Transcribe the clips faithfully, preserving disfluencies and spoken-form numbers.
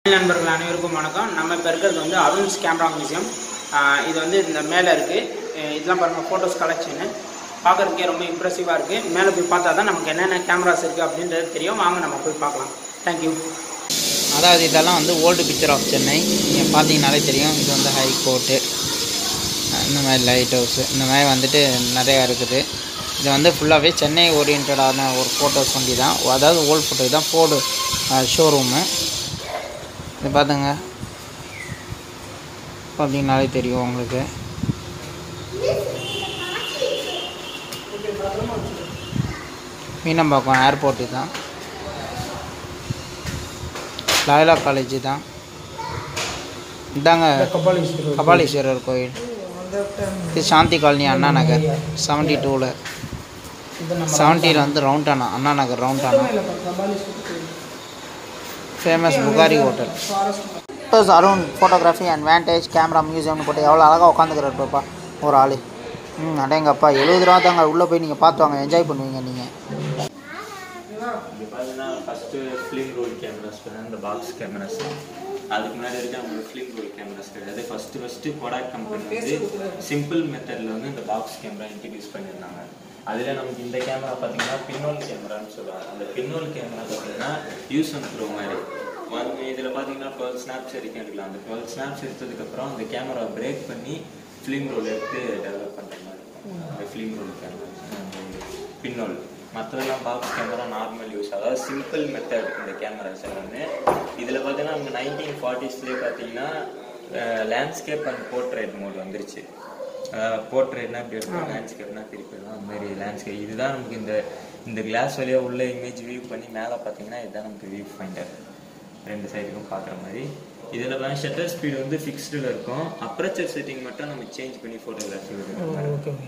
நண்பர்கள் அனைவருக்கும் வணக்கம். நம்ம இப்போ இருக்கிறது வந்து அருண்ஸ் கேமரா மியூசியம். இது வந்து இந்த மேலே இருக்குது. இதெல்லாம் பாருங்கள், ஃபோட்டோஸ் கலெக்ஷனு பார்க்குறதுக்கே ரொம்ப இம்ப்ரெசிவாக இருக்குது. மேலே போய் பார்த்தா தான் நமக்கு என்னென்ன கேமராஸ் இருக்குது அப்படின்றது தெரியும். வாங்க நம்ம போய் பார்க்கலாம். தேங்க்யூ. அதாவது இதெல்லாம் வந்து ஓல்டு பிக்சர் ஆஃப் சென்னை. நீங்கள் பார்த்தீங்கனாலே தெரியும். இது வந்து ஹை கோர்ட்டு, இந்த மாதிரி லைட் ஹவுஸு, இந்த மாதிரி வந்துட்டு நிறையா இருக்குது. இது வந்து ஃபுல்லாகவே சென்னை ஓரியன்டான ஒரு ஃபோட்டோஸ் வண்டி தான். அதாவது ஓல்டு ஃபோட்டோ தான் ஃபோர்டு ஷோரூமு. இது பார்த்துங்க, பார்த்தீங்கனாலே தெரியும் உங்களுக்கு. மீனம்பாக்கம் ஏர்போர்ட்டு தான், லாயலா காலேஜ் தான். இதாங்க கபாலீஸ்வரர் கோயில். இது சாந்தி காலனி, அண்ணா நகர் செவன்ட்டி டூவில் செவன்ட்டியில் வந்து ரவுண்டானா, அண்ணா நகர் ரவுண்டானா famous Bukhari hotel. Photos Arun photography and vintage camera மியூசியம்னு போட்டு எவ்வளோ அழகாக உட்காந்துக்கிறாரு பாப்பா ஒரு ஆள். ம் அடேங்கப்பா, எழுபது ரூபா தாங்க. உள்ளே போய் நீங்கள் பார்த்து வாங்க, என்ஜாய் பண்ணுவீங்க நீங்கள். இது பார்த்தீங்கன்னா ஃபஸ்ட்டு ஃபிலிம் ரோல் கேமராஸ் இந்த பாக்ஸ் கேமராஸ். அதுக்கு முன்னாடி வரைக்கும் அவங்களுக்கு ஃபிலிம் ரோல் கேமராஸ் கிடையாது. ஃபஸ்ட்டு ஃபஸ்ட்டு கோடாக் கம்பெனி வந்து சிம்பிள் மெத்தடில் வந்து இந்த பாக்ஸ் கேமரா இன்ட்ரடியூஸ் பண்ணியிருந்தாங்க. அதில் நமக்கு இந்த கேமரா பார்த்தீங்கன்னா பின்னோல் கேமரான்னு சொல்லுவாங்க. அந்த பின்னோல் கேமரா பார்த்தீங்கன்னா யூஸ் அண்ட் த்ரோ மாதிரி வந்து இதில் பார்த்தீங்கன்னா டுவெல் ஸ்னாப்ஸ் வரைக்கும் எடுக்கலாம். அந்த டுவெல் ஸ்னாப்ஸ் எடுத்ததுக்கப்புறம் அந்த கேமரா பிரேக் பண்ணி ஃபிலிம் ரோல் எடுத்து டெவலப் பண்ணுற மாதிரி இருக்கும். அந்த ஃபிலிம் ரோல் கேமரா பின்னோல். மற்றதெல்லாம் பாக்ஸ் கேமரா நார்மல் யூஸ், அதாவது சிம்பிள் மெத்தட் இந்த கேமராஸ் எல்லாமே. இதில் பார்த்தீங்கன்னா நமக்கு நைன்டீன் ஃபார்ட்டிஸ்லேயே பார்த்தீங்கன்னா லேண்ட்ஸ்கேப் அண்ட் போர்ட்ரேட் மோட் வந்துருச்சு. போர்ட்ரேட்னா இப்படி இருக்கும், லேண்ட்ஸ்கேப்னா திருப்பிடலாம். அந்த மாதிரி லேண்ட்ஸ்கேப் இதுதான் நமக்கு இந்த இந்த கிளாஸ் வழியாக உள்ள இமேஜ் வியூ பண்ணி மேலே பார்த்தீங்கன்னா இதுதான் நமக்கு வியூ ஃபைண்டர், ரெண்டு சைடுக்கும் பார்க்குற மாதிரி. இதில் வந்து ஷட்டர் ஸ்பீடு வந்து ஃபிக்ஸ்டில் இருக்கும். அப்ரச்சர் செட்டிங் மட்டும் நம்ம சேஞ்ச் பண்ணி ஃபோட்டோகிராஃபி இருக்கும்.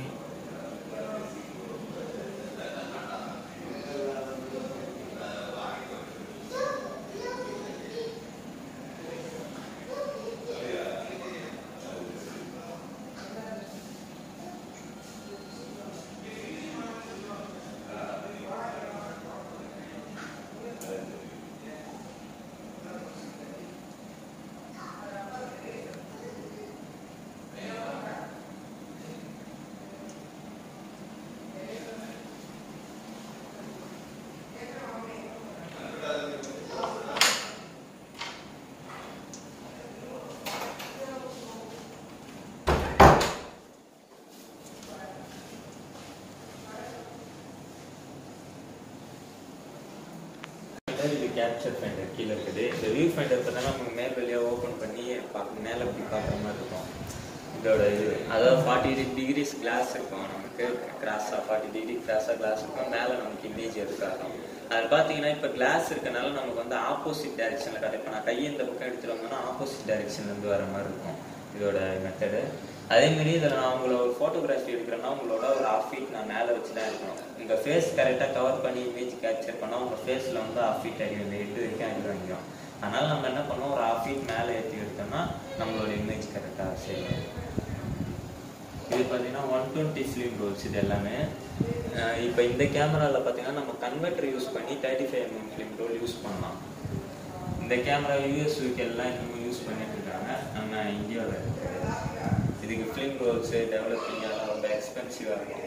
இது கேப்சர் ஃபைண்டர் கீழே இருக்குது. இந்த வியூ ஃபைண்டர் பார்த்தா நமக்கு மேல் வழியாக ஓப்பன் பண்ணி பார்க்க மேலே அப்படி பார்க்குற மாதிரி இருக்கும். இதோட இது அதாவது ஃபார்ட்டி டிகிரிஸ் கிளாஸ் இருக்கும். நமக்கு கிராஸாக ஃபார்ட்டி டிகிரி கிராஸாக கிளாஸ் இருக்கும். மேலே நமக்கு இமேஜ் எடுக்காகும். அதில் பார்த்தீங்கன்னா இப்போ கிளாஸ் இருக்கனால நமக்கு வந்து ஆப்போசிட் டைரெக்ஷனில் காட்டும். இப்போ நான் கையை இந்த பக்கம் எடுத்துகிட்டு வந்தோம்னா ஆப்போசிட் டைரெக்ஷன்லேருந்து வர மாதிரி இருக்கும் இதோட மெத்தடு. அதேமாரி இதில் நான் உங்களை ஒரு ஃபோட்டோகிராஃபி எடுக்கிறேன்னா உங்களோட ஒரு ஆஃப் ஃபீட் நான் மேலே வச்சு தான் இருக்கணும். உங்கள் ஃபேஸ் கரெக்டாக கவர் பண்ணி இமேஜ் கேப்சர் பண்ணால் உங்கள் ஃபேஸில் வந்து ஆஃப் ஃபீட் ஆகிடும், இந்த எட்டு வரைக்கும் ஆகி வாங்கிடும். அதனால் நம்ம என்ன பண்ணோம், ஒரு ஆஃப் ஃபீட் மேலே ஏற்றி எடுத்தோம்னா நம்மளோட இமேஜ் கரெக்டாக செய்யணும். இது பார்த்தீங்கன்னா ஒன் டுவெண்ட்டி ஃபிலிம் ரோல்ஸ் இது எல்லாமே. இப்போ இந்த கேமராவில் பார்த்தீங்கன்னா நம்ம கன்வெர்டர் யூஸ் பண்ணி thirty five MM film roll use பண்ணலாம். இந்த கேமரா யூஎஸ்க்கு எல்லாம் இன்னும் யூஸ் பண்ணிட்டு இருக்காங்க நம்ம இந்தியாவில் இருக்குது. இதுக்கு ஃபிலிம் ரோல்ஸு டெவலப்பிங் எல்லாம் ரொம்ப எக்ஸ்பென்சிவாக இருக்கும்.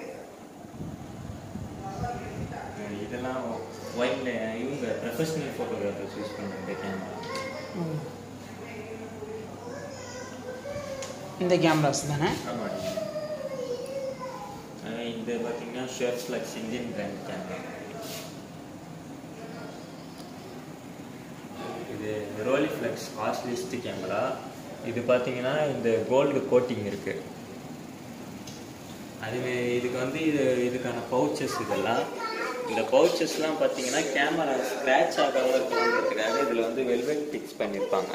இதெல்லாம் ஒயிட்ல இவங்க ப்ரொஃபஷனல் ஃபோட்டோகிராஃபர்ஸ் யூஸ் பண்ணுற இந்த கேமரா. இந்த கேமராஸ் தானே? ஆமாம். இது பார்த்தீங்கன்னா Sherflex Indian brand camera. இது ரோலி ஃப்ளக்ஸ் காஸ்ட்லிஸ்ட் கேமரா. இது பார்த்தீங்கன்னா இந்த கோல்டு கோட்டிங் இருக்குது. அதுவே இதுக்கு வந்து இது இதுக்கான பவுச்சஸ் இதெல்லாம். இந்த பவுச்சஸ்லாம் பார்த்தீங்கன்னா கேமரா ஸ்க்ராட்ச் ஆகாத இருக்கணுன்றதுக்காக இதில் வந்து வெல்வெட் ஃபிக்ஸ் பண்ணியிருப்பாங்க.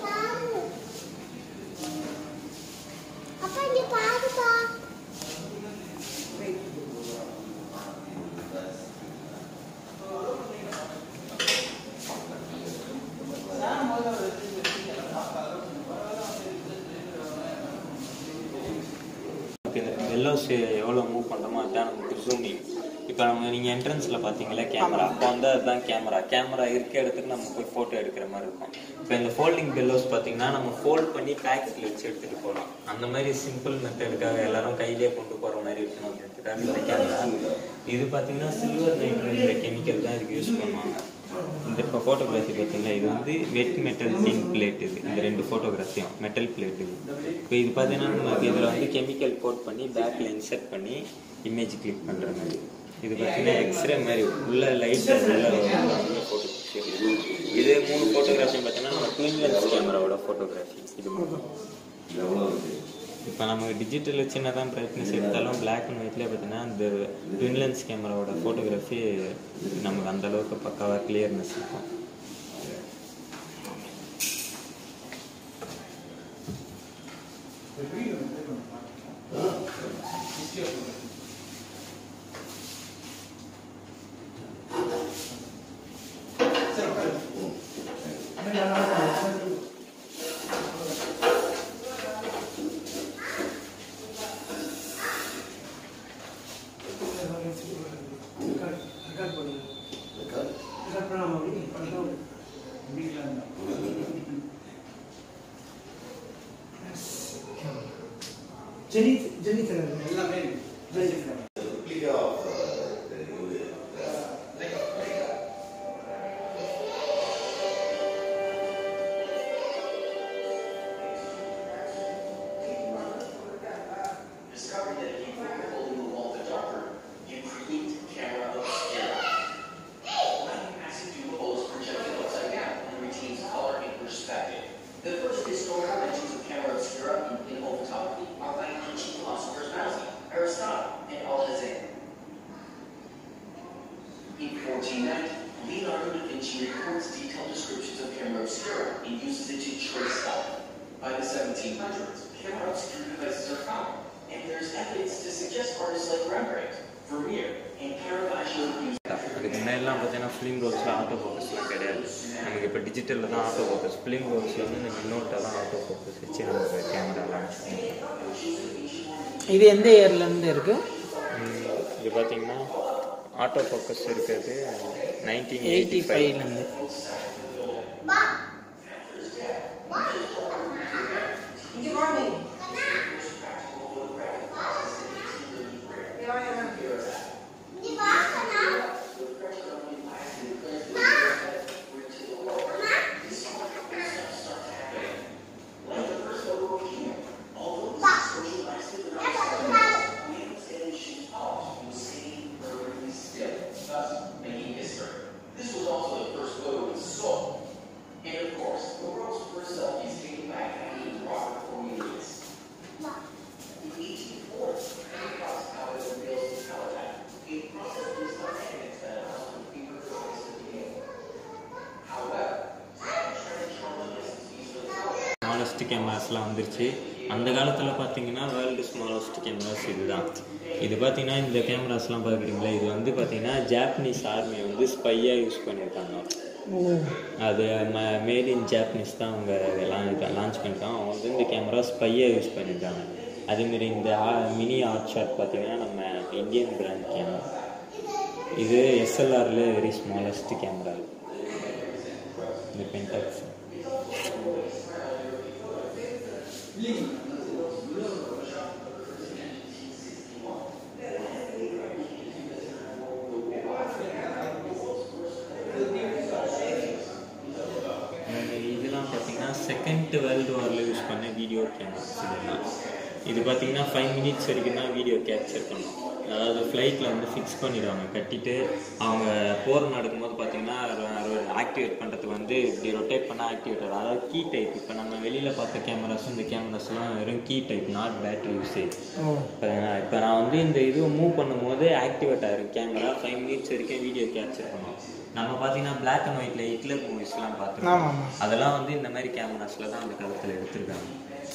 எல்லோஸ் எவ்வளோ மூவ் பண்ணுறோமோ அதுதான் நமக்கு ஜூமிங். இப்போ நம்ம நீங்கள் என்ட்ரன்ஸில் பார்த்தீங்களா கேமரா, அப்போ வந்து அதுதான் கேமரா. கேமரா இருக்க இடத்துக்கு நம்ம போய் ஃபோட்டோ எடுக்கிற மாதிரி இருக்கும். இப்போ இந்த ஃபோல்டிங் பெல்லோஸ் பார்த்தீங்கன்னா நம்ம ஃபோல்ட் பண்ணி பேக்கெட்டில் வச்சு எடுத்துகிட்டு போகலாம். அந்த மாதிரி சிம்பிள் மெத்தடுக்காக எல்லாரும் கையிலே கொண்டு போகிற மாதிரி இருக்கணும் அப்படின்றதுக்காக இந்த கேமரா. இது பார்த்தீங்கன்னா சில்வர் நைட்ரேட் கெமிக்கல் தான் இதுக்கு யூஸ் பண்ணுவாங்க. இந்த இப்போ ஃபோட்டோகிராஃபி பார்த்தீங்கன்னா இது வந்து வெட் மெட்டல் டின் பிளேட். இது இந்த ரெண்டு ஃபோட்டோகிராஃபியும் மெட்டல் பிளேட். இது இப்போ இது பார்த்தீங்கன்னா நமக்கு இதில் வந்து கெமிக்கல் கோட் பண்ணி பேக்கில் இன்சர்ட் பண்ணி இமேஜ் கிளிக் பண்ணுற மாதிரி. இது பார்த்தீங்கன்னா எக்ஸ்ரே மாதிரி உள்ள லைட் உள்ள ஃபோட்டோ பிடிச்சிருக்கு. இது மூணு ஃபோட்டோகிராஃபி பார்த்தீங்கன்னா நம்ம ட்வின் லென்ஸ் கேமராவோட ஃபோட்டோகிராஃபி. இது மூணு இப்போ நமக்கு டிஜிட்டலில் சின்னதான் பிரைட்னஸ் எடுத்தாலும் பிளாக் அண்ட் ஒயிட்லேயே பார்த்தீங்கன்னா இந்த ட்வின் லென்ஸ் கேமராவோட ஃபோட்டோகிராஃபி நமக்கு அந்தளவுக்கு பக்காவாக கிளியர்னஸ் இருக்கும். Jenny, Jenny, எல்லாமே fourteen ninety, Leonardo da Vinci records detailed descriptions of camera obscura and uses it to trace style. By the seventeen hundreds, camera obscura devices are common, and there's evidence to suggest artists like Rembrandt, Vermeer, and Caravaggio used. அதுக்கு முன்னாடிலாம் பார்த்தீங்கன்னா film ரோல்ஸில் auto ஃபோக்கஸ்லாம் கிடையாது. நமக்கு இப்போ டிஜிட்டலில் தான் auto focus. Film ரோல்ஸில் வந்து நம்ம நோட்டாக தான் ஆட்டோ ஃபோக்கஸ் வச்சு நமக்கு கேமரா லான்ச் பண்ணுவோம். இது எந்த இயர்லேருந்து இருக்குது? இது பார்த்தீங்கன்னா ஆட்டோ ஃபோக்கஸ் இருக்கிறது நைன்டீன் எயிட்டி ஃபைவ்லேருந்து. ஸ்மாலஸ்ட் கேமராஸ்லாம் வந்துருச்சு. அந்த காலத்தில் பார்த்தீங்கன்னா வேர்ல்டு ஸ்மாலஸ்ட் கேமராஸ் இதுதான். இது பார்த்தீங்கன்னா இந்த கேமராஸ்லாம் பார்க்குறீங்களா, இது வந்து பார்த்தீங்கன்னா ஜாப்பனீஸ் ஆர்மி வந்து ஸ்பையாக யூஸ் பண்ணியிருக்காங்க. அது ம மேட் இன் ஜாப்பனீஸ் தான் அவங்க லான்ச் பண்ணியிருக்காங்க. அவங்க வந்து இந்த கேமரா ஸ்பையாக யூஸ் பண்ணியிருக்காங்க. அதேமாரி இந்த மினி ஆர்ட் ஷாட் பார்த்தீங்கன்னா நம்ம இந்தியன் பிராண்ட் கேமரா. இது எஸ்எல்ஆரில் வெரி ஸ்மாலஸ்ட் கேமரா. இந்த பென்டாக்ஸ் இதெல்லாம் பார்த்தீங்கன்னா செகண்ட் வேர்ல்டு வாரில் யூஸ் பண்ண வீடியோ கேமராஸ். இதெல்லாம் இது பார்த்தீங்கன்னா ஃபைவ் மினிட்ஸ் வரைக்கும் தான் வீடியோ கேப்சர் பண்ணும். அதாவது ஃப்ளைட்டில் வந்து ஃபிக்ஸ் பண்ணிடுவாங்க கட்டிட்டு. அவங்க போர் நடக்கும்போது பார்த்தீங்கன்னா ஆக்டிவேட் பண்ணுறதுக்கு வந்து இப்படி ரொட்டேட் பண்ண ஆக்டிவேட்டர், அதாவது கீ டைப். இப்போ நம்ம வெளியில் பார்த்த கேமராஸும் இந்த கேமராஸ்லாம் வெறும் key type, not battery usage. இப்போ இப்போ நான் வந்து இந்த இது மூவ் பண்ணும்போது ஆக்டிவேட் ஆகிரும் கேமரா. ஃபைவ் மினிட்ஸ் வரைக்கும் வீடியோ கேப்சர் பண்ணும். நம்ம பார்த்தீங்கன்னா பிளாக் அண்ட் ஒயிட்ல ஹிட்லர் மூவிஸ்லாம் பார்த்துருக்கோம். அதெல்லாம் வந்து இந்த மாதிரி கேமராஸில் தான் அந்த காலத்தில் எடுத்திருக்காங்க.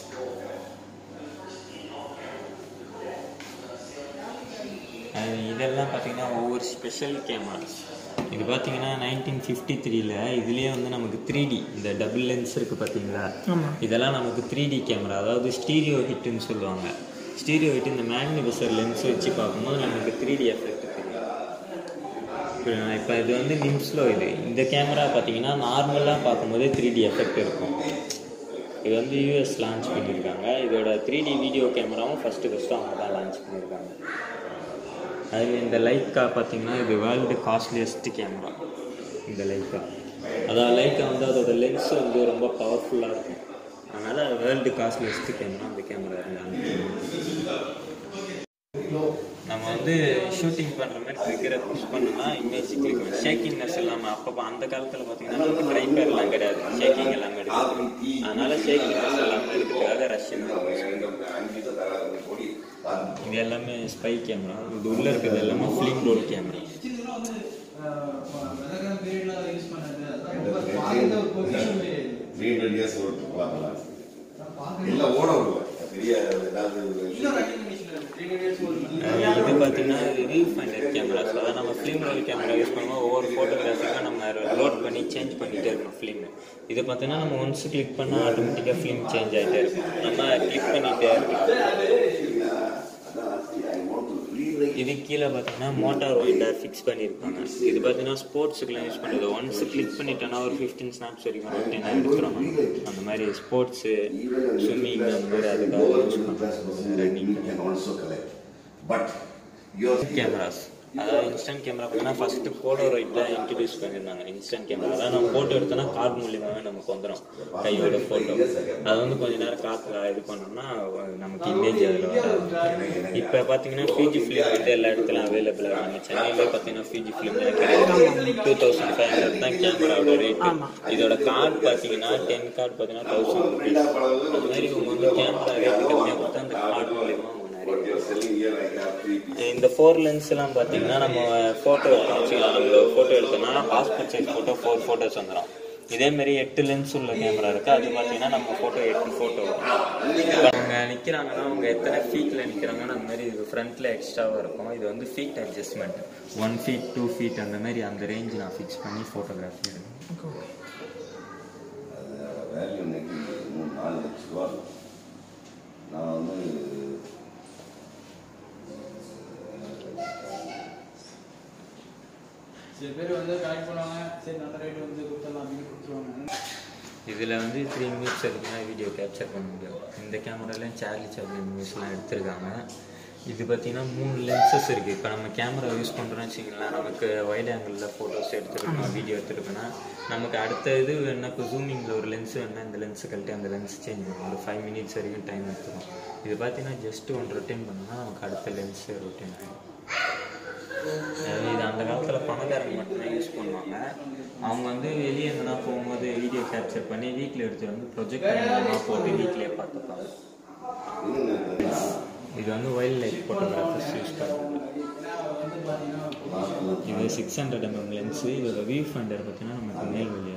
இதெல்லாம் பார்த்தீங்கன்னா ஒவ்வொரு ஸ்பெஷல் கேமராஸ். இது பார்த்தீங்கன்னா நைன்டீன் ஃபிஃப்டி த்ரீல இதுலேயே வந்து நமக்கு த்ரீ டி இந்த டபுள் லென்ஸ் இருக்குது பார்த்தீங்களா, இதெல்லாம் நமக்கு த்ரீ டி கேமரா, அதாவது ஸ்டீரியோ ஹிட்டுன்னு சொல்லுவாங்க. ஸ்டீரியோ ஹிட் இந்த மேக்னிஃபைசர் லென்ஸ் வச்சு பார்க்கும்போது நமக்கு த்ரீ டி எஃபெக்ட் தெரியும். இப்போ இது வந்து நிம்ஸில் இது இந்த கேமரா பார்த்தீங்கன்னா நார்மலாக பார்க்கும்போது த்ரீ டி எஃபெக்ட் இருக்கும். இது வந்து யூஎஸ் லான்ச் பண்ணியிருக்காங்க. இதோட த்ரீ டி வீடியோ கேமராவும் ஃபஸ்ட்டு ஃபஸ்ட்டு அவங்க தான் லான்ச் பண்ணியிருக்காங்க. அதில் இந்த லைக்கா பார்த்தீங்கன்னா இது வேர்ல்டு காஸ்ட்லியஸ்ட் கேமரா. இந்த லைக்கா அதாவது லைக்கா வந்து அதோட லென்ஸ் வந்து ரொம்ப பவர்ஃபுல்லாக இருக்கும். அதனால் வேர்ல்டு காஸ்ட்லியஸ்ட் கேமரா அந்த கேமரா இருந்தாங்க. நம்ம வந்து ஷூட்டிங் பண்ணுற மாதிரி ட்ரிக்கரை புஷ் பண்ணோம்னா இமேஜ் கிளிக் பண்ணும். ஷேக்கிங்னஸ் இல்லாமல் அப்போ அந்த காலத்தில் பார்த்தீங்கன்னா நமக்கு ட்ரைபேர்லாம் கிடையாது, ஷேக்கிங் எல்லாமே எடுக்கும். அதனால் ஷேக்கிங்னஸ் எல்லாமே எடுக்கிறதுக்காக ரஷ்யன் இது எல்லாமே ஸ்பை கேமரா. இது உள்ளே இருக்கிறது எல்லாமே ஃபிலிம் ரோல் கேமரா. இது பார்த்தீங்கன்னா ரீல் ஃபைண்டர் கேமராஸ். அதாவது நம்ம ஃபிலிம் ரோல் கேமரா யூஸ் பண்ணுவோம். ஒவ்வொரு ஃபோட்டோகிராஃபிக்காக நம்ம லோட் பண்ணி சேஞ்ச் பண்ணிகிட்டே இருக்கணும் ஃபிலிம். இது பார்த்தீங்கன்னா நம்ம ஒன்ஸ் கிளிக் பண்ணால் ஆட்டோமேட்டிக்காக ஃபிலிம் சேஞ்ச் ஆகிட்டே இருக்கும். நம்ம கிளிக் பண்ணிகிட்டே இருக்கணும். இது கீழே பார்த்தீங்கன்னா மோட்டார் வைண்டர் ஃபிக்ஸ் பண்ணியிருப்பாங்க. இது பார்த்தீங்கன்னா ஸ்போர்ட்ஸுக்குலாம் யூஸ் பண்ணுறது. ஒன்ஸ் கிளிக் பண்ணிட்டோன்னா ஒரு ஃபிஃப்டீன் ஸ்னாப்ஸ் வரைக்கும் ரொட்டீனாக எடுத்துகிறோம். அந்த மாதிரி ஸ்போர்ட்ஸு, ஸ்விம்மிங் அந்த மாதிரி அதுக்காக யூஸ் பண்ணுறோம். ரன்னிங் கேமராஸ் அதாவது இன்ஸ்டன்ட் கேமரா பார்த்தீங்கன்னா ஃபஸ்ட்டு போலோராய்ட் தான் இன்ட்ரடியூஸ் பண்ணியிருந்தாங்க. இன்ஸ்டன்ட் கேமரா அதாவது நம்ம ஃபோட்டோ எடுத்தோன்னா கார்டு மூலியமாகவே நமக்கு வந்துடும் கையோட ஃபோட்டோ. அது வந்து கொஞ்சம் நேரம் காற்றுல இது பண்ணோம்னா நமக்கு இமேஜ் அதில் வராது. இப்போ பார்த்தீங்கன்னா ஃபிஜி ஃபிலிம் வந்து எல்லா இடத்துலையும் அவைலபிளாக இருக்காங்க. சென்னையிலே பார்த்தீங்கன்னா ஃபிஜி ஃபிலிம்லாம் கிடையாது. டூ தௌசண்ட் ஃபைவ் ஹண்ட்ரட் தான் கேமராவோட ரேட்டு. இதோட கார்டு பார்த்தீங்கன்னா டென் கார்டு பார்த்தீங்கன்னா தௌசண்ட் ருபீஸ். அது மாதிரி இவங்க வந்து கேமரா ரேட்டு கம்மியாக கொடுத்தா அந்த கார்டு மூலியமாக இந்த ஃபோர் லென்ஸ் எல்லாம் பார்த்தீங்கன்னா நம்ம ஃபோட்டோ வச்சுக்கலாம். நம்ம ஃபோட்டோ எடுத்தோம்னா passport size photo four photos வந்துடும். இதேமாரி எட்டு லென்ஸ் உள்ள கேமரா இருக்குது. அது பார்த்தீங்கன்னா நம்ம ஃபோட்டோ எட்டு ஃபோட்டோ அவங்க நிற்கிறாங்கன்னா அவங்க எத்தனை ஃபீட்டில் நிற்கிறாங்கன்னு அந்த மாதிரி இது ஃப்ரண்ட்டில் எக்ஸ்ட்ராவாக இருக்கும். இது வந்து feet adjustment one feet two feet அந்த மாதிரி அந்த ரேஞ்சு நான் ஃபிக்ஸ் பண்ணி ஃபோட்டோகிராஃபி எடுக்கணும். நான் வந்து சில பேர் வந்து கனெக்ட் பண்ணுவாங்க, சரி நல்ல ரேட் வந்து கொடுத்துடலாம் அப்படின்னு கொடுத்துருவாங்க. இதில் வந்து த்ரீ மினிட்ஸ் இருக்குன்னா வீடியோ கேப்சர் பண்ண முடியும். இந்த கேமராலையும் சார்லி சாப்ளின் மூவிஸ்லாம் எடுத்திருக்காங்க. இது பார்த்திங்கன்னா மூணு லென்சஸ் இருக்குது. இப்போ நம்ம கேமரா யூஸ் பண்ணுறோன்னு வச்சிங்களேன், நமக்கு வைட் ஆங்கிளில் ஃபோட்டோஸ் எடுத்துருக்கணும், வீடியோ எடுத்துருக்கோன்னா நமக்கு அடுத்த இது வேணா இப்போ ஜூமிங்கில் ஒரு லென்ஸ் வேணால் இந்த லென்ஸு கழட்டி அந்த லென்ஸ் சேஞ்ச் பண்ணணும். ஒரு ஃபைவ் மினிட்ஸ் வரைக்கும் டைம் எடுத்துக்கும். இது பார்த்திங்கன்னா ஜஸ்ட்டு ஒன்று ரொட்டேன் பண்ணோம்னா நமக்கு அடுத்த லென்ஸு ரொட்டேன் ஆகிடும். இது அந்த காலத்தில் பணக்காரங்க மட்டும்தான் யூஸ் பண்ணுவாங்க. அவங்க வந்து வெளியே எங்கன்னா போகும்போது வீடியோ கேப்சர் பண்ணி வீட்டில் எடுத்து வந்து ப்ரொஜெக்டர் மூலமாக போட்டு வீட்டிலே பார்த்துப்பாங்க. இது வந்து வைல்ட் லைஃப் ஃபோட்டோகிராஃபர்ஸ் யூஸ் பண்ணுறது. இது சிக்ஸ் ஹண்ட்ரட் எம்எம் லென்ஸு. இதோட வியூ ஃபைண்டர் பார்த்தீங்கன்னா நமக்கு மேல் வழியாக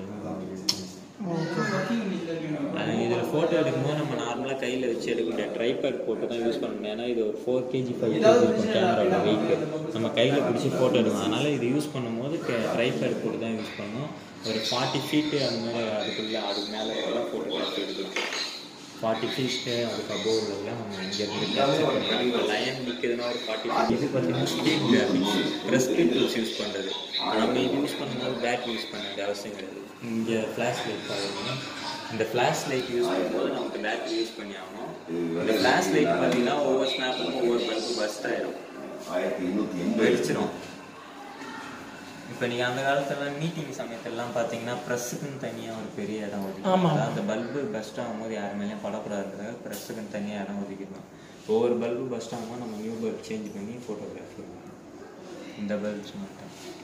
இதில் ஃபோட்டோ எடுக்கும்போது நம்ம நார்மலாக கையில் வச்சு எடுக்க முடியாது, ட்ரைபேட் போட்டு தான் யூஸ் பண்ண முடியும். ஏன்னா இது ஒரு ஃபோர் கேஜி ஃபைவ் கேஜி இருக்கும் கேமராவோட வெயிட். நம்ம கையில் பிடிச்சி ஃபோட்டோ எடுக்கணும். அதனால் இது யூஸ் பண்ணும்போது ட்ரைபேட் போட்டு தான் யூஸ் பண்ணணும். ஒரு ஃபார்ட்டி ஃபீட்டு அந்த மாதிரி அதுக்குள்ளே அதுக்கு மேலே எல்லாம் ஃபோட்டோகிராஃபி எடுக்கணும். ஃபார்ட்டி ஃபீட்டு அதுக்கு அபோவ் உள்ளதெல்லாம் நம்ம இங்கேருந்து கேப்சர் பண்ணலாம். இப்போ லைன் நிற்குதுன்னா ஒரு ஃபார்ட்டி ஃபீட். இது பார்த்தீங்கன்னா still graphics prescript tools use பண்ணுறது. நம்ம இது யூஸ் பண்ணும்போது பேட்டரி யூஸ் பண்ண வேண்டிய அவசியம் கிடையாது. இங்கே ஃப்ளாஷ் லைட் பார்க்கணும்னா இந்த ஃப்ளாஷ் லைட் யூஸ் பண்ணும்போது நமக்கு பேட்டரி யூஸ் பண்ணி ஆகணும். இந்த ஃப்ளாஷ் லைட் பார்த்தீங்கன்னா ஒவ்வொரு ஸ்னாப்புக்கும் ஒவ்வொரு பல்பு பஸ்ட் ஆகிடும், வெடிச்சிடும். இப்போ நீங்கள் அந்த காலத்துல மீட்டிங் சமயத்திலலாம் பார்த்தீங்கன்னா ப்ரெஸ்ஸுக்குன்னு தனியாக ஒரு பெரிய இடம் ஒதுக்கி அந்த பல்பு பஸ்ட் ஆகும்போது யார் மேலேயும் படக்கூடாது, ப்ரெஸ்ஸுக்குன்னு தனியாக இடம் ஒதுக்கிடணும். ஒவ்வொரு பல்பு பஸ்ட் ஆகும்போது நம்ம நியூ பல்ப் சேஞ்ச் பண்ணி ஃபோட்டோகிராஃபி இந்த பல்ப்ஸ் மட்டும்.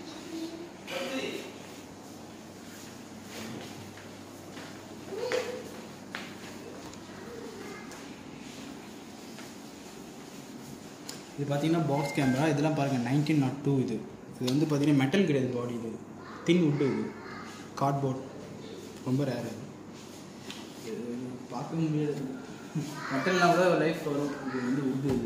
இது பார்த்தீங்கன்னா பாக்ஸ் கேமரா. இதெல்லாம் பாருங்கள் நைன்டீன் நாட் டூ. இது இது வந்து பார்த்தீங்கன்னா மெட்டல் கிடையாது பாடி, இது தின் வுட்டு, இது கார்ட்போர்ட், ரொம்ப ரேர். இது பார்க்க முடியாது, மெட்டல்னா கூட லைஃப் வரும். இது வந்து வுட்டு. இது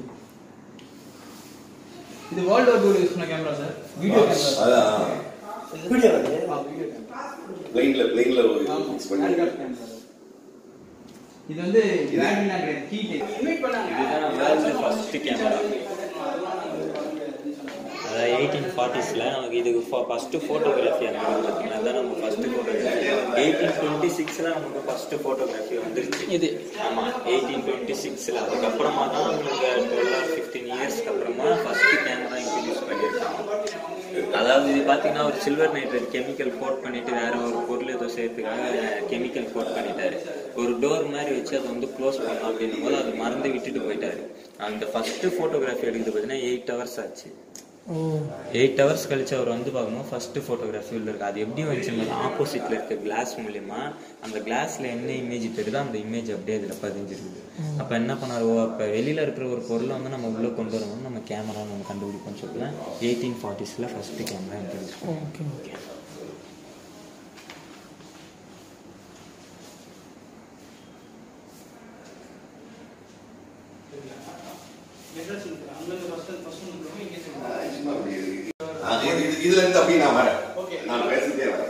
இது வேர்ல்டு வார் டூ யூஸ் பண்ண camera sir. Video camera. Video camera. பிளைன்ல பிளைன்ல ஃபிக்ஸ் பண்ணி. இது வந்து கிராண்டினா கிடையாது, கீ டைப். இன்வைட் பண்ணாங்க. இதுதான் வேர்ல்ட் ஃபர்ஸ்ட் கேமரா. அதாவது எயிட்டீன் ஃபார்ட்டிஸில் நமக்கு இது ஃபஸ்ட்டு ஃபோட்டோகிராஃபி அந்த பார்த்தீங்கன்னா அதுதான் நம்ம ஃபஸ்ட்டு ஃபோட்டோகிராஃபி. எயிட்டீன் டுவெண்ட்டி சிக்ஸில் நமக்கு ஃபஸ்ட்டு ஃபோட்டோகிராஃபி வந்துருச்சு. இது ஆமாம் எயிட்டீன் டுவெண்ட்டி சிக்ஸில் அதுக்கப்புறமா தான் உங்களுக்கு டுவெல் ஆர் ஃபிஃப்டீன் இயர்ஸ்க்கு அப்புறமா ஃபஸ்ட்டு கேமரா இன்ட்ரடியூஸ் பண்ணியிருக்காங்க. அதாவது இது பார்த்தீங்கன்னா ஒரு சில்வர் நைட்ரேட் கெமிக்கல் கோட் பண்ணிட்டு வேற ஒரு பொருள் ஏதோ சேர்த்துக்காக கெமிக்கல் கோட் பண்ணிட்டாரு. ஒரு டோர் மாதிரி வச்சு அதை வந்து க்ளோஸ் பண்ணலாம் அப்படின்னும் போது அது மறந்து விட்டுட்டு போயிட்டாரு. அந்த ஃபர்ஸ்ட் ஃபோட்டோகிராஃபி எடுக்கிறது பார்த்தீங்கன்னா எயிட் ஹவர்ஸ் ஆச்சு. எயிட் ஹவர்ஸ் கழிச்சு அவர் வந்து பார்க்கும்போது ஃபர்ஸ்ட் ஃபோட்டோகிராஃபி உள்ள இருக்கு. அது எப்படி வந்துச்சு, ஆப்போசிட்ல இருக்க கிளாஸ் மூலியமா அந்த கிளாஸ்ல என்ன இமேஜ் தெரியுதோ அந்த இமேஜ் அப்படியே அதில் பதிஞ்சிருக்குது. அப்போ என்ன பண்ணாரு, அப்போ வெளியில இருக்கிற ஒரு பொருளை வந்து நம்ம உள்ள கொண்டு வரணும், நம்ம கேமரா நம்ம கண்டுபிடிப்போம்னு சொல்லலாம். எயிட்டீன் ஃபார்ட்டிஸ்ல ஃபர்ஸ்ட் கேமரா இன்ட்ரடியூஸ் பண்ணோம். Okay okay. இதுல இருந்து அப்படி நான் வரேன், நான் பேசிட்டே வரேன்.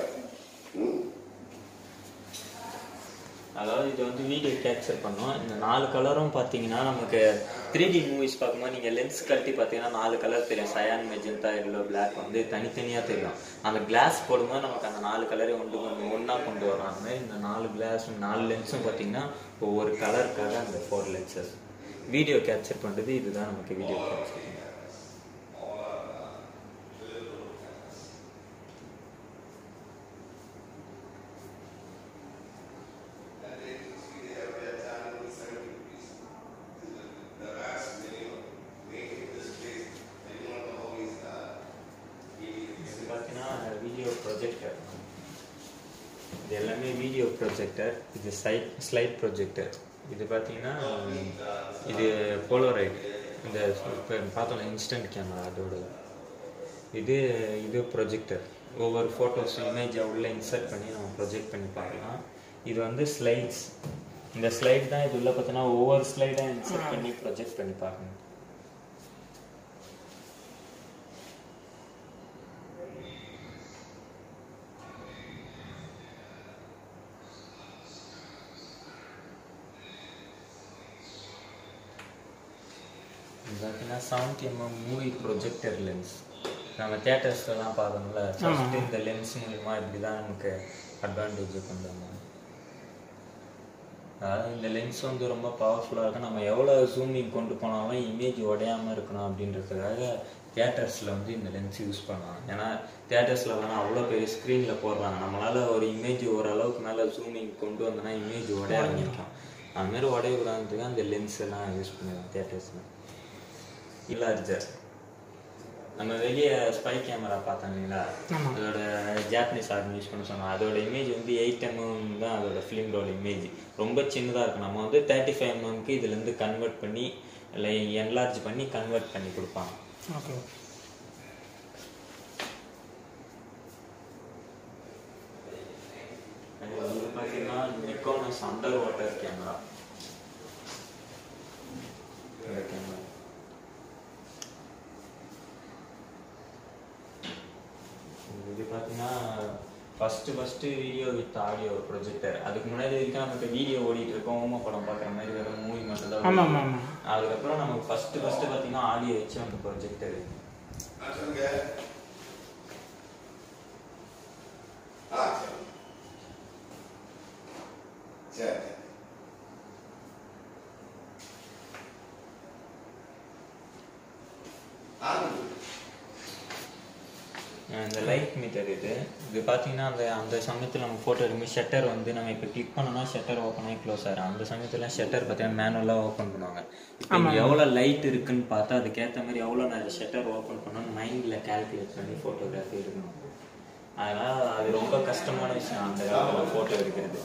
அதாவது இது வந்து வீடியோ கேப்சர் பண்ணோம். இந்த நாலு கலரும் பார்த்தீங்கன்னா நமக்கு த்ரீ டி மூவிஸ் பார்க்கும்போது நீங்கள் லென்ஸ் கட்டி பார்த்தீங்கன்னா நாலு கலர் தெரியும். சயான், மெஜெண்டா, எல்லோ, பிளாக் வந்து தனித்தனியாக தெரியும். அந்த கிளாஸ் போடும்போது நமக்கு அந்த நாலு கலரையும் ஒன்று கொண்டு ஒன்றா கொண்டு வரோம். அந்த மாதிரி இந்த நாலு கிளாஸும் நாலு லென்ஸும் பார்த்தீங்கன்னா ஒவ்வொரு கலருக்காக அந்த ஃபோர் லென்சஸ் வீடியோ கேப்சர் பண்ணுறது. இதுதான் நமக்கு வீடியோ கேப்சர். வீடியோ ப்ரொஜெக்டர், இது எல்லாமே வீடியோ ப்ரொஜெக்டர். இது சைட் ஸ்லைட் ப்ரொஜெக்டர். இது பார்த்தீங்கன்னா இது போலோரைட், இந்த இப்போ பார்த்தோம்னா இன்ஸ்டன்ட் கேமரா அதோட இது இது ப்ரொஜெக்டர். ஒவ்வொரு ஃபோட்டோஸ் இமேஜை உள்ளே இன்சர்ட் பண்ணி நம்ம ப்ரொஜெக்ட் பண்ணி பார்க்கலாம். இது வந்து ஸ்லைட்ஸ். இந்த ஸ்லைட் தான் இது உள்ள பார்த்தீங்கன்னா ஒவ்வொரு ஸ்லைடாக இன்சர்ட் பண்ணி ப்ரொஜெக்ட் பண்ணி பார்க்கணும். பார்த்தீங்கன்னா seventy MM movie projector lens. நம்ம தியேட்டர்ஸ்லாம் பார்க்கணும்ல, ஃபஸ்ட்டு இந்த லென்ஸ் மூலிமா இப்படி தான் நமக்கு அட்வான்டேஜ் கொண்டு வந்தாங்க. அதாவது இந்த லென்ஸ் வந்து ரொம்ப பவர்ஃபுல்லாக இருக்கும். நம்ம எவ்வளோ ஜூமிங் கொண்டு போனாலும் இமேஜ் உடையாமல் இருக்கணும் அப்படின்றதுக்காக தியேட்டர்ஸில் வந்து இந்த லென்ஸ் யூஸ் பண்ணலாம். ஏன்னா தியேட்டர்ஸில் வேணால் அவ்வளோ பெரிய ஸ்க்ரீனில் போடுறாங்க, நம்மளால் ஒரு இமேஜ் ஓரளவுக்கு மேலே ஜூமிங் கொண்டு வந்தோன்னா இமேஜ் உடைய ஆரம்பிக்கும். அதுமாரி உடைய விடாததுக்கு அந்த லென்ஸ் எல்லாம் யூஸ் பண்ணுவோம் தியேட்டர்ஸில். இல்லார்ஜர் நம்ம வெளியே ஸ்பை கேமரா பார்த்தோம் இல்லைங்களா, அதோட ஜாப்பனீஸ் ஆர்மி யூஸ் பண்ண சொன்னோம். அதோட இமேஜ் வந்து எயிட் எம்எம் தான் அதோட ஃபிலிம் ரோல் இமேஜ். ரொம்ப சின்னதாக இருக்கும். நம்ம வந்து தேர்ட்டி ஃபைவ் எம்எம்க்கு இதுலேருந்து கன்வெர்ட் பண்ணி இல்லை என்லார்ஜ் பண்ணி கன்வெர்ட் பண்ணி கொடுப்பாங்க. ஓகே. இது பார்த்தீங்கன்னா நிக்கோனஸ் அண்டர் வாட்டர் கேமரா. இந்த கேமரா இது பார்த்தீங்கன்னா first first video with audio projector. அதுக்கு முன்னாடி வரைக்கும் நமக்கு வீடியோ ஓடிட்டு இருக்கோம், ஓம படம் பார்க்குற மாதிரி வெறும் மூவி மட்டும் தான். ஆமாம் ஆமாம். அதுக்கப்புறம் நமக்கு ஃபஸ்ட்டு ஃபஸ்ட்டு பார்த்தீங்கன்னா ஆடியோ வச்சு அந்த ப்ரொஜெக்டர். இந்த லைட் மீட்டர் இது இது பார்த்தீங்கன்னா அந்த அந்த சமயத்தில் நம்ம ஃபோட்டோ எடுக்கும்போது ஷட்டர் வந்து நம்ம இப்போ கிளிக் பண்ணோம்னா ஷட்டர் ஓப்பன் ஆகி க்ளோஸ் ஆகிடும். அந்த சமயத்தில் ஷட்டர் பார்த்தீங்கன்னா மேனுவலாக ஓப்பன் பண்ணுவாங்க. இப்போ எவ்வளோ லைட் இருக்குன்னு பார்த்தா அதுக்கேற்ற மாதிரி எவ்வளோ நிறைய ஷட்டர் ஓப்பன் பண்ணணும்னு மைண்டில் கால்குலேட் பண்ணி ஃபோட்டோகிராஃபி எடுக்கணும். அதனால் அது ரொம்ப கஷ்டமான விஷயம் அந்த காலத்தில் ஃபோட்டோ எடுக்கிறது.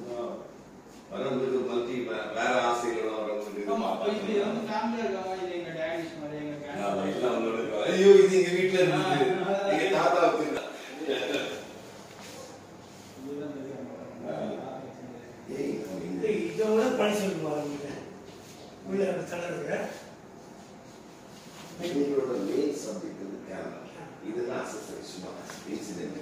ஐயோ இது எங்க வீட்டுல இருக்கு, எங்க தாத்தா வச்சிருந்தா. இதோட பழி சொல்லுவாங்க உள்ள கலருக்கு. எங்களோட மெயின் சப்ஜெக்ட் வந்து கேமரா. இதுதான் அசெசரி சும்மா இன்சிடென்ட்.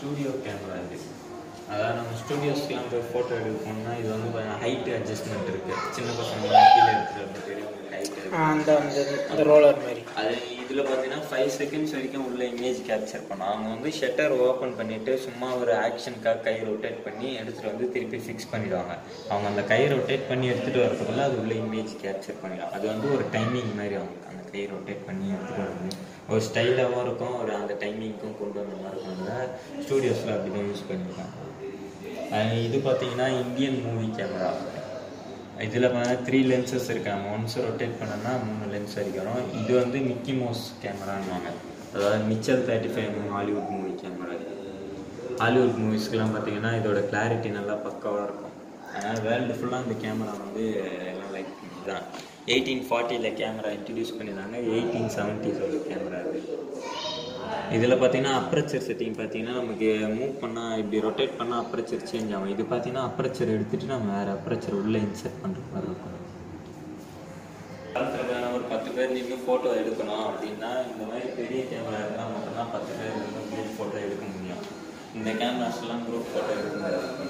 ஸ்டூடியோ கேமரா இது. அதாவது நம்ம ஸ்டூடியோஸ்லாம் போய் ஃபோட்டோ எடுக்கணும்னா இது வந்து ஹைட் அட்ஜஸ்ட்மெண்ட் இருக்குது. சின்ன பசங்க கீழே இருக்கிற பெரியவங்களுக்கு ஹைட் அந்த அந்த ரோலர் மாதிரி. அது இதில் பார்த்தீங்கன்னா ஃபைவ் செகண்ட்ஸ் வரைக்கும் உள்ள இமேஜ் கேப்சர் பண்ணோம். அவங்க வந்து ஷட்டர் ஓப்பன் பண்ணிவிட்டு சும்மா ஒரு ஆக்ஷனுக்காக கை ரொட்டேட் பண்ணி எடுத்துகிட்டு வந்து திருப்பி ஃபிக்ஸ் பண்ணிவிடுவாங்க. அவங்க அந்த கை ரொட்டேட் பண்ணி எடுத்துகிட்டு வரதுக்குள்ள அது உள்ள இமேஜ் கேப்சர் பண்ணிடும். அது வந்து ஒரு டைமிங் மாதிரி அவங்களுக்கு அந்த கை ரொட்டேட் பண்ணி எடுத்துகிட்டு வந்து ஒரு ஸ்டைலாகவும் இருக்கும், ஒரு அந்த டைமிங்க்கும் கொண்டு வந்த மாதிரி இருக்கும். ஸ்டூடியோஸில் அப்படி தான் யூஸ் பண்ணியிருக்காங்க. இது பார்த்தீங்கன்னா இந்தியன் மூவி கேமரா. இதில் பார்த்தீங்கன்னா த்ரீ லென்சஸ் இருக்காங்க. ஒன்ஸ் ரொட்டேட் பண்ணோன்னா மூணு லென்ஸ் வரைக்கும். இது வந்து மிக்கி மவுஸ் கேமரான்னுவாங்க. அதாவது Mitchell thirty five Hollywood movie camera. Hollywood மூவிஸ்க்கெலாம் பார்த்தீங்கன்னா இதோட கிளாரிட்டி நல்லா பக்காவாக இருக்கும். அதனால் வேர்ல்டு ஃபுல்லாக இந்த கேமரா வந்து எல்லாம் லைக் பண்ணி தான் எயிட்டீன் ஃபார்ட்டியில் கேமரா இன்ட்ரடியூஸ் பண்ணியிருந்தாங்க. எயிட்டீன் செவன்ட்டீஸோட கேமரா இது. இதில் பார்த்தீங்கன்னா அப்ரச்சர் செட்டிங் பார்த்தீங்கன்னா நமக்கு மூவ் பண்ணால் இப்படி ரொட்டேட் பண்ணால் அப்ரச்சர் சேஞ்ச் ஆகும். இது பார்த்தீங்கன்னா அப்ரச்சர் எடுத்துகிட்டு நம்ம வேறு அப்ரச்சர் உள்ளே இன்செர்ட் பண்ணுற மாதிரி இருக்கும். காலத்தில் ஒரு பத்து பேர் நின்று ஃபோட்டோ எடுக்கணும் அப்படின்னா இந்த மாதிரி பெரிய கேமரா இருந்தால் மட்டும்தான் பத்து பேர் நின்று குரூப் ஃபோட்டோ எடுக்க முடியும். இந்த கேமராஸ்லாம் குரூப் ஃபோட்டோ எடுக்க முடியாது.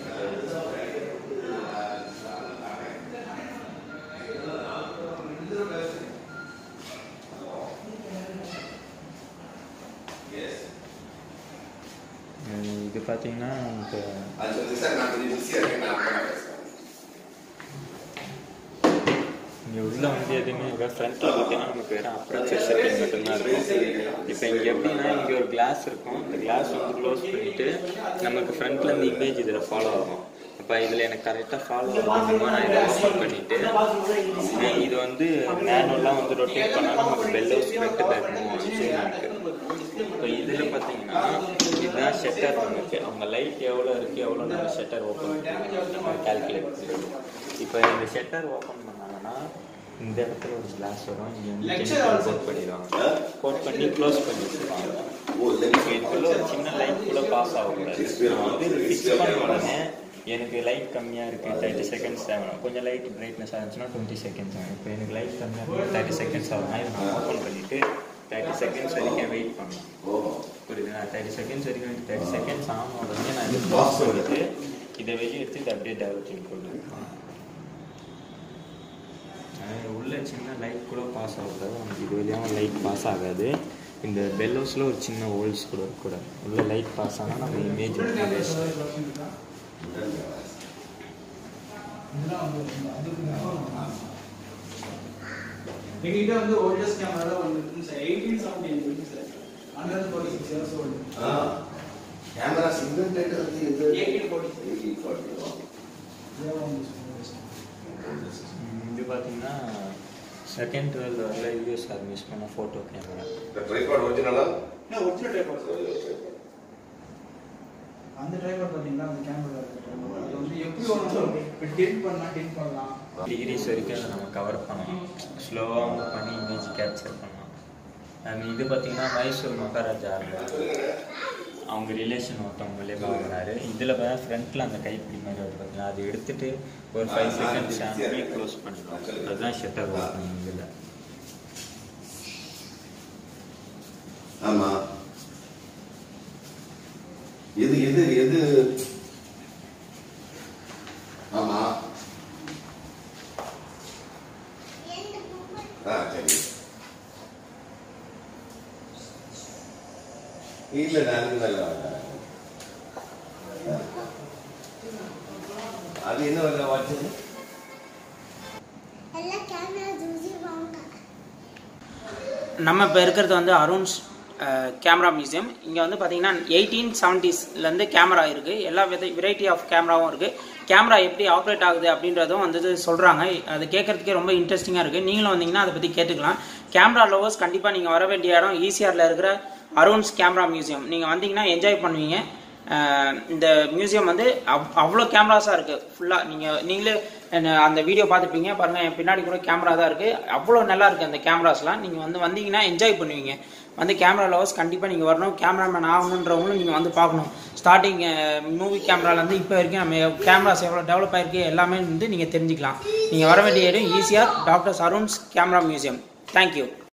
இது பார்த்தீங்கன்னா இப்போ இங்கே உள்ள வந்து எதுவுமே இல்லை. ஃப்ரண்ட்டில் பார்த்தீங்கன்னா நமக்கு வேறு அப்ரச்சர் செட்டிங் மட்டும்தான் இருக்கும். இப்போ இங்கே எப்படின்னா இங்கே ஒரு கிளாஸ் இருக்கும். இந்த கிளாஸ் வந்து க்ளோஸ் பண்ணிவிட்டு நமக்கு ஃப்ரண்ட்லேருந்து இமேஜ் இதில் ஃபாலோ ஆகும். இப்போ இதில் எனக்கு கரெக்டாக ஃபாலோ ஆகணுமா நான் இதை ஓப்பன் பண்ணிவிட்டு இது வந்து மேனுவலாக வந்து ரொட்டேட் பண்ணால் நமக்கு பெல்லோஸ் ஃப்ரண்ட் பேக்கணும் இருக்குது. இப்போ இதில் பார்த்தீங்கன்னா இதுதான் ஷட்டர் நமக்கு. அவங்க லைட் எவ்வளோ இருக்குது எவ்வளோ நம்ம ஷட்டர் ஓப்பன் நம்ம கால்குலேட் பண்ணுறது. இப்போ இந்த ஷட்டர் ஓப்பன் பண்ணாங்கன்னா இந்த இடத்துல ஒரு கிளாஸ் வரும். இங்கே வந்து கெமிக்கல் கோட் பண்ணிடுவாங்க. கோட் பண்ணி க்ளோஸ் பண்ணி வச்சுருவாங்க. இதுக்குள்ள ஒரு சின்ன லைட் கூட பாஸ் ஆகக்கூடாது. வந்து ஃபிக்ஸ் பண்ண உடனே எனக்கு லைட் கம்மியாக இருக்குது தேர்ட்டி செகண்ட்ஸ் தேவைணும். கொஞ்சம் லைட் பிரைட்னஸ் ஆகிடுச்சுன்னா டுவெண்ட்டி செகண்ட்ஸ் ஆகும். இப்போ எனக்கு லைட் கம்மியாக இருக்குது தேர்ட்டி செகண்ட்ஸ் ஆகும்னா இதை நான் ஓப்பன் பண்ணிவிட்டு தேர்ட்டி செகண்ட்ஸ் வரைக்கும் வெயிட் பண்ணலாம். புரியுது? நான் தேர்ட்டி செகண்ட்ஸ் வரைக்கும் தேர்ட்டி செகண்ட்ஸ் ஆன உடனே நான் இதை க்ளோஸ் பண்ணிவிட்டு இதை வெளியே எடுத்து இதை அப்படியே டெவலப்பிங் கொண்டு உள்ள சின்ன லைட் கூட பாஸ் ஆகாது. நமக்கு இது வழியாகவும் லைட் பாஸ் ஆகாது. இந்த பெல்லோஸில் ஒரு சின்ன ஹோல்ஸ் கூட இருக்கக்கூடாது. உள்ள லைட் பாஸ் ஆனால் நம்ம இமேஜ் வந்து வேஸ்ட். எங்ககிட்ட வந்து ஓல்டஸ்ட் கேமரா ஒன்று இருக்குங்க சார். எயிட்டீன் செவன்டீன் இருக்கு sir. Hundred forty six years old. ஆ கேமரா சிங்கிள் டேட் வந்து இது எயிட்டீன் ஃபார்ட்டி எயிட்டீன் ஃபார்ட்டி. இது பார்த்தீங்கன்னா செகண்ட் வேர்ல்டு வாரில் யூஎஸ் ஆர்மிஸ் பண்ண ஃபோட்டோ கேமரா. இந்த ட்ரைபாட் ஒரிஜினலா? நான் ஒரிஜினல் ட்ரைபாட் சார். அந்த ட்ரைபாட் பார்த்தீங்கன்னா அந்த கேமரா அது வந்து எப்படி ஒன்று இப்போ டின் பண்ணலாம் டின் பண்ணலாம் டிகிரிஸ் வரைக்கும் அதை நம்ம கவர் பண்ணலாம். ஸ்லோவாக வந்து பண்ணி இமேஜ் கேப்சர் பண்ணலாம். அண்ட் இது பார்த்தீங்கன்னா மைசூர் மகாராஜா அவங்க ரிலேஷன் ஒருத்தவங்களே வாங்கினாரு. இதில் பார்த்தா ஃப்ரண்ட்டில் அந்த கைப்பிடி மாதிரி வருது பார்த்தீங்கன்னா அது எடுத்துகிட்டு ஒரு ஃபைவ் செகண்ட்ஸ் ஆனே க்ளோஸ் பண்ணிடுவோம். அதுதான் ஷட்டர் ஓப்பனிங். இதில் ஆமாம். எது எது எது ஆமாம். ஆ சரி. இல்லை நான் நல்லா அது என்ன வரல வாட்ச் நம்ம இப்போ இருக்கிறது வந்து அருண்ஸ் கேமரா மியூசியம். இங்கே வந்து பார்த்தீங்கன்னா எயிட்டீன் செவன்ட்டீஸ்லேருந்து கேமரா இருக்குது. எல்லா வித வெரைட்டி ஆஃப் கேமராவும் இருக்குது. கேமரா எப்படி ஆப்ரேட் ஆகுது அப்படின்றதும் வந்து சொல்கிறாங்க. அது கேட்குறதுக்கே ரொம்ப இன்ட்ரெஸ்டிங்காக இருக்குது. நீங்களும் வந்தீங்கன்னா அதை பற்றி கேட்டுக்கலாம். கேமரா லவர்ஸ் கண்டிப்பாக நீங்கள் வர வேண்டிய இடம் ஈசிஆரில் இருக்கிற அருண்ஸ் கேமரா மியூசியம். நீங்கள் வந்தீங்கன்னா என்ஜாய் பண்ணுவீங்க. இந்த மியூசியம் வந்து அவ் அவ்வளோ கேமராஸாக இருக்குது ஃபுல்லாக. நீங்கள் நீங்களே அந்த வீடியோ பார்த்துப்பீங்க பாருங்கள். என் பின்னாடி கூட கேமரா தான் இருக்குது. அவ்வளோ நல்லா இருக்குது அந்த கேமராஸ்லாம். நீங்கள் வந்து வந்தீங்கன்னா என்ஜாய் பண்ணுவீங்க. வந்து கேமரா லவர்ஸ் கண்டிப்பாக நீங்கள் வரணும். கேமராமேன் ஆகணுன்றவங்களும் நீங்கள் வந்து பார்க்கணும். ஸ்டார்டிங் மூவி கேமராலேருந்து இப்போ வரைக்கும் நம்ம கேமராஸ் எவ்வளோ டெவலப் ஆகிருக்கு எல்லாமே வந்து நீங்கள் தெரிஞ்சுக்கலாம். நீங்கள் வர வேண்டிய இடம் ECR doctor Arun's camera museum. Thank you.